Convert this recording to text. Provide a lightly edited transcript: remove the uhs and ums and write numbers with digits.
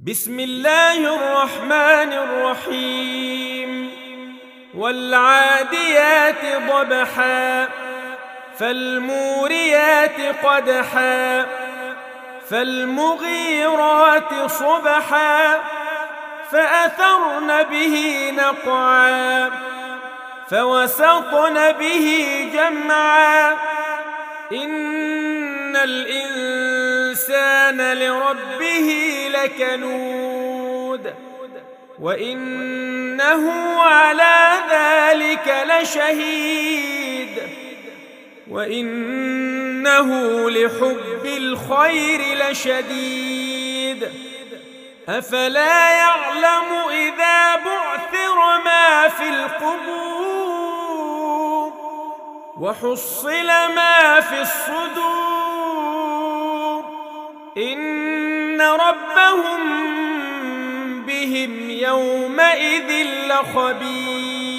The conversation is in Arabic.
بسم الله الرحمن الرحيم والعاديات ضبحا فالموريات قدحا فالمغيرات صبحا فأثرن به نقعا فوسطن به جمعا إن الإنسان لربه لكنود وإنه على ذلك لشهيد وإنه لحب الخير لشديد أفلا يعلم إذا بعثر ما في القبور وحصل ما في الصدور إن ربهم بهم يومئذ لخبير.